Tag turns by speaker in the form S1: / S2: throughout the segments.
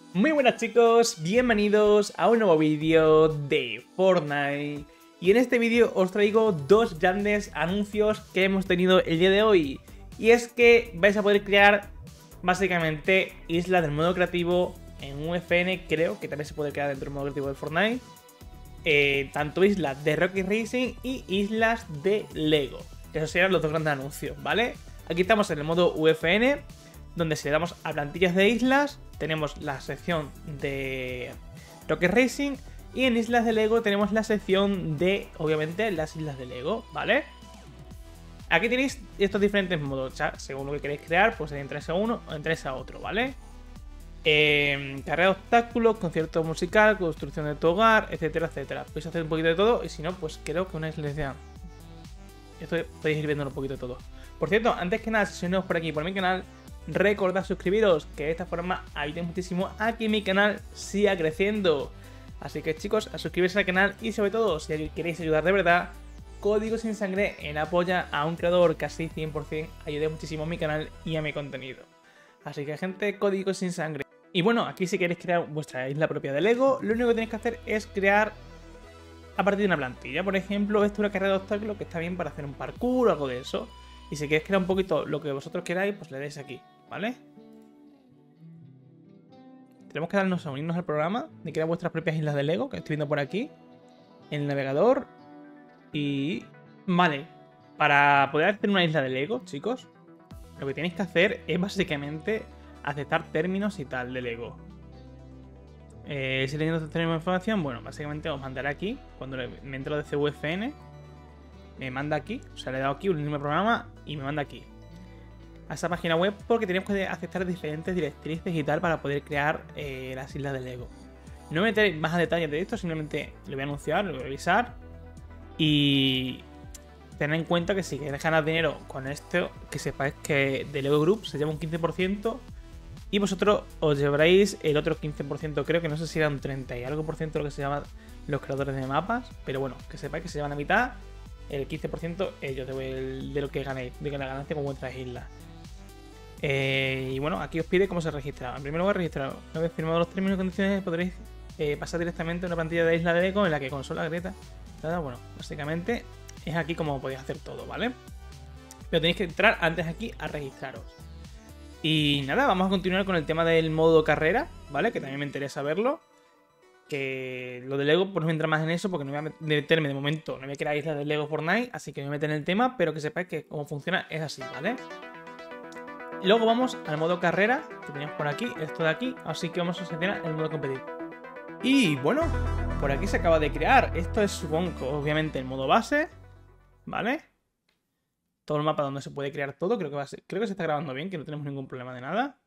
S1: Muy buenas chicos, bienvenidos a un nuevo vídeo de Fortnite. Y en este vídeo os traigo dos grandes anuncios que hemos tenido el día de hoy. Y es que vais a poder crear básicamente islas del modo creativo en UFN, creo que también se puede crear dentro del modo creativo de Fortnite. Tanto islas de Rocket Racing y islas de Lego. Esos serían los dos grandes anuncios, ¿vale? Aquí estamos en el modo UFN, donde si le damos a plantillas de islas, tenemos la sección de Rocket Racing. Y en islas de Lego tenemos la sección de, obviamente, las islas de Lego, ¿vale? Aquí tenéis estos diferentes modos, ya, según lo que queréis crear, pues entréis a uno o entréis a otro, ¿vale? Carrera de obstáculos, concierto musical, construcción de tu hogar, etcétera, etcétera. Podéis hacer un poquito de todo y si no, pues creo que una isla. Esto podéis ir viendo un poquito de todo. Por cierto, antes que nada, si sois nuevos por aquí, por mi canal, recordad suscribiros, que de esta forma ayuda muchísimo a que mi canal siga creciendo. Así que chicos, a suscribirse al canal y sobre todo, si queréis ayudar de verdad, código sin sangre en apoya a un creador que así 100% ayude muchísimo a mi canal y a mi contenido. Así que gente, código sin sangre. Y bueno, aquí si queréis crear vuestra isla propia de Lego, lo único que tenéis que hacer es crear a partir de una plantilla. Por ejemplo, esto es una carrera de obstáculos que está bien para hacer un parkour o algo de eso. Y si queréis crear un poquito lo que vosotros queráis, pues le dais aquí, ¿vale? Tenemos que darnos a unirnos al programa de crear vuestras propias islas de Lego, que estoy viendo por aquí, en el navegador. Y... vale, para poder hacer una isla de Lego, chicos, lo que tenéis que hacer es básicamente aceptar términos y tal de Lego. Si leyendo términos de información, bueno, básicamente os mandaré aquí, cuando me entro de CUFN, me manda aquí, o sea, le he dado aquí, unirme al programa y me manda aquí a esa página web, porque tenemos que aceptar diferentes directrices y tal para poder crear las islas de Lego. No me meteré más a detalles de esto, simplemente lo voy a anunciar, lo voy a avisar. Y tened en cuenta que si queréis ganar dinero con esto, que sepáis que de Lego Group se lleva un 15% y vosotros os llevaréis el otro 15%, creo que no sé si era un 30 y algo por ciento lo que se llama los creadores de mapas, pero bueno, que sepáis que se llevan a mitad, el 15% ellos de lo que ganéis, de la ganancia con vuestras islas. Y bueno, aquí os pide cómo se registra. En primer lugar, registraros. Una vez firmados los términos y condiciones, podréis pasar directamente a una plantilla de isla de Lego en la que consola, Greta. Bueno, básicamente es aquí como podéis hacer todo, ¿vale? Pero tenéis que entrar antes aquí a registraros. Y nada, vamos a continuar con el tema del modo carrera, ¿vale? Que también me interesa verlo. Que lo de Lego, pues no voy a entrar más en eso porque no voy a meterme de momento. No voy a crear islas de Lego Fortnite, así que me voy a meter en el tema, pero que sepáis que cómo funciona es así, ¿vale? Luego vamos al modo carrera, que teníamos por aquí, esto de aquí, así que vamos a seleccionar el modo competitivo. Y bueno, por aquí se acaba de crear. Esto es, supongo, obviamente el modo base, ¿vale? Todo el mapa donde se puede crear todo, creo que se está grabando bien, que no tenemos ningún problema de nada.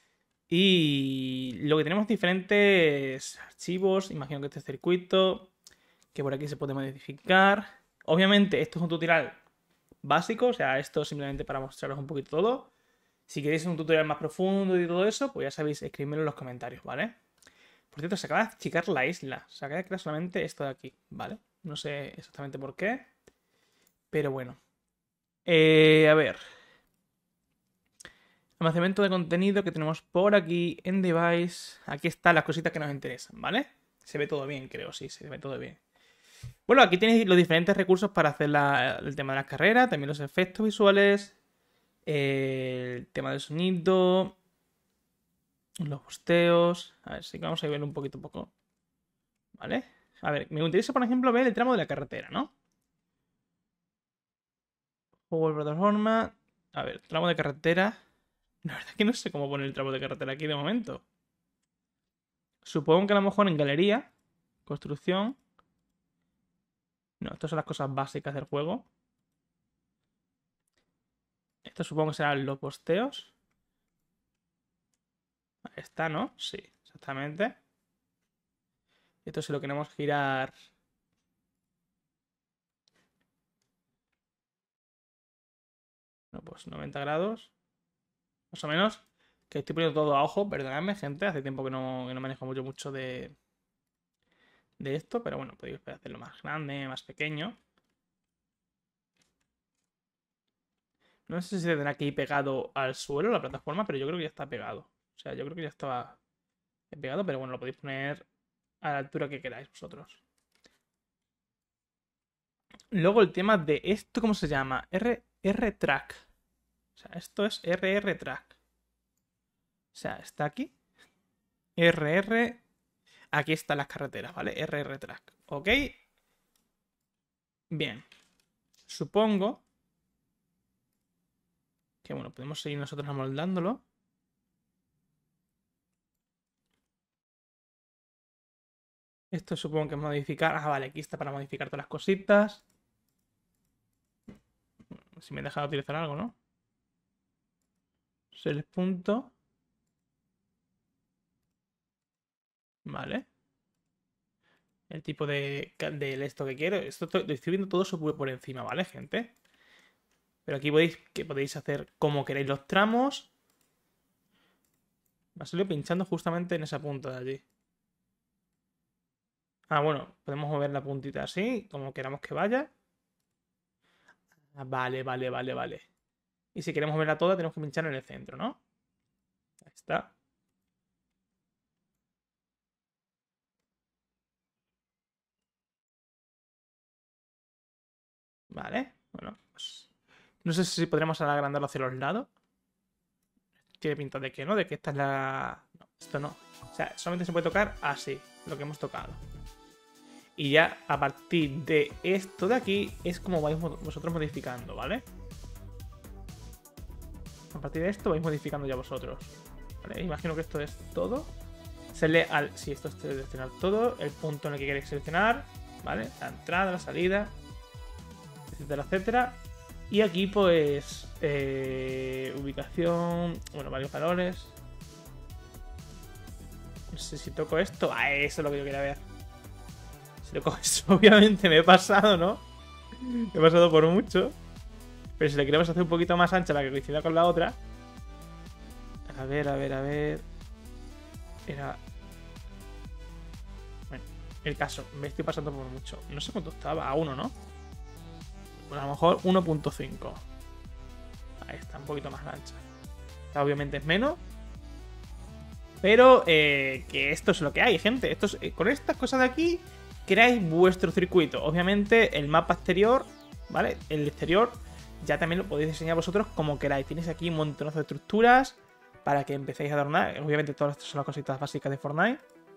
S1: Y lo que tenemos diferentes archivos, imagino que este circuito, que por aquí se puede modificar. Obviamente esto es un tutorial básico, o sea, esto simplemente para mostraros un poquito todo. Si queréis un tutorial más profundo y todo eso, pues ya sabéis, escribidmelo en los comentarios, ¿vale? Por cierto, se acaba de achicar la isla. Se acaba de crear solamente esto de aquí, ¿vale? No sé exactamente por qué. Pero bueno. A ver. Almacenamiento de contenido que tenemos por aquí en device. Aquí están las cositas que nos interesan, ¿vale? Se ve todo bien, creo, sí, se ve todo bien. Bueno, aquí tenéis los diferentes recursos para hacer el tema de las carreras, también los efectos visuales, el tema del sonido, los posteos. A ver, sí que vamos a ver un poco. ¿Vale? A ver, me interesa, por ejemplo, ver el tramo de la carretera, ¿no? Juego de plataforma. A ver, tramo de carretera. La verdad es que no sé cómo poner el tramo de carretera aquí de momento. Supongo que a lo mejor en galería, construcción. No, estas son las cosas básicas del juego. Esto supongo que serán los posteos. Ahí está, ¿no? Sí, exactamente. Esto si lo queremos girar. No, pues 90 grados. Más o menos. Que estoy poniendo todo a ojo, perdonadme, gente. Hace tiempo que no manejo mucho de esto, pero bueno, podéis hacerlo más grande, más pequeño. No sé si se tendrá que ir pegado al suelo la plataforma, pero yo creo que ya está pegado. O sea, yo creo que ya estaba. he pegado, pero bueno, lo podéis poner a la altura que queráis vosotros. Luego el tema de esto, ¿cómo se llama? RR-Track. O sea, esto es RR-Track. O sea, está aquí. RR. Aquí están las carreteras, ¿vale? RR-Track. ¿Ok? Bien. Supongo que, bueno, podemos seguir nosotros amoldándolo. Esto supongo que es modificar. Ah, vale, aquí está para modificar todas las cositas. Si me he dejado utilizar algo, ¿no? Select punto. Vale. El tipo de esto que quiero. Esto estoy viendo todo súper por encima, ¿vale, gente? Pero aquí veis que podéis hacer como queréis los tramos. Me ha salido pinchando justamente en esa punta de allí. Ah, bueno, podemos mover la puntita así, como queramos que vaya. Ah, vale, vale, vale, vale. Y si queremos verla toda, tenemos que pinchar en el centro, ¿no? Ahí está. Vale, bueno, pues... No sé si podremos agrandarlo hacia los lados. Tiene pinta de que no, de que esta es la... No, esto no. O sea, solamente se puede tocar así, lo que hemos tocado. Y ya a partir de esto de aquí es como vais vosotros modificando, ¿vale? A partir de esto vais modificando ya vosotros. ¿Vale? Imagino que esto es todo. Hacerle al... Si esto es seleccionar todo, el punto en el que queréis seleccionar, ¿vale? La entrada, la salida, etcétera, etcétera. Y aquí pues... ubicación... Bueno, varios valores. No sé si toco esto. Ah, eso es lo que yo quería ver. Si toco esto, obviamente me he pasado, ¿no? Me he pasado por mucho. Pero si le queremos hacer un poquito más ancha para que coincida con la otra. A ver, a ver, a ver. Era... Bueno, el caso. Me estoy pasando por mucho. No sé cuánto estaba. A 1, ¿no? Pues a lo mejor 1.5. Ahí está, un poquito más ancha. Obviamente es menos. Pero que esto es lo que hay, gente. Esto es, con estas cosas de aquí creáis vuestro circuito. Obviamente el mapa exterior, ¿vale? El exterior ya también lo podéis diseñar vosotros como queráis. Tenéis aquí un montonazo de estructuras para que empecéis a adornar. Obviamente todas estas son las cositas básicas de Fortnite.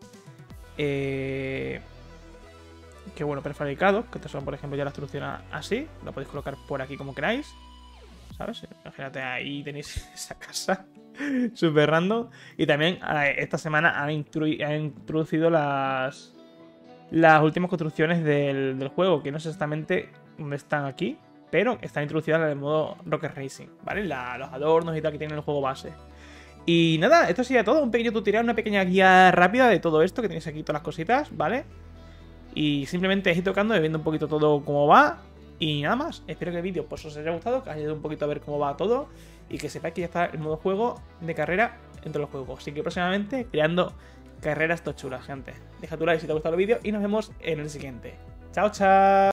S1: Que bueno, prefabricados. Que estos son, por ejemplo, ya la estructura así. Lo podéis colocar por aquí como queráis. ¿Sabes? Imagínate, ahí tenéis esa casa super random. Y también esta semana han introducido las últimas construcciones del juego, que no sé exactamente dónde están aquí, pero están introducidas en el modo Rocket Racing, ¿vale? Los adornos y tal que tiene el juego base. Y nada, esto sería todo, un pequeño tutorial, una pequeña guía rápida de todo esto, que tenéis aquí todas las cositas, ¿vale? Y simplemente ir tocando, viendo un poquito todo cómo va. Y nada más, espero que el vídeo pues, os haya gustado, que os haya ayudado un poquito a ver cómo va todo y que sepáis que ya está el modo juego de carrera entre los juegos. Así que próximamente creando carreras tochulas, gente. Deja tu like si te ha gustado el vídeo y nos vemos en el siguiente. ¡Chao, chao!